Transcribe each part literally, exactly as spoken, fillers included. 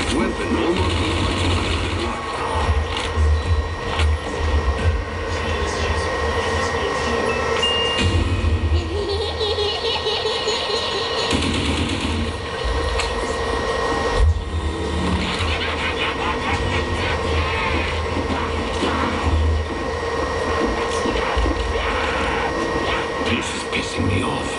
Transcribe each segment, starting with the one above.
Weapon almost This is pissing me off.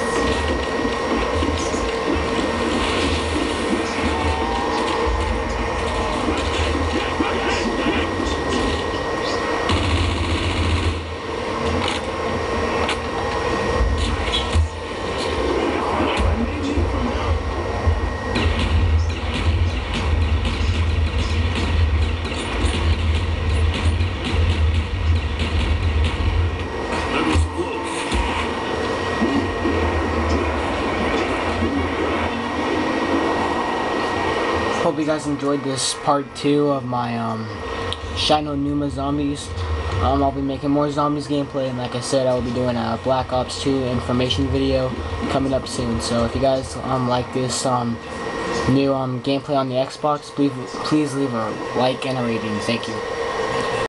Hope you guys enjoyed this part two of my um, Shino Numa zombies. Um, I'll be making more zombies gameplay, and like I said, I will be doing a Black Ops two information video coming up soon. So if you guys um, like this um, new um, gameplay on the Xbox, please, please leave a like and a rating. Thank you.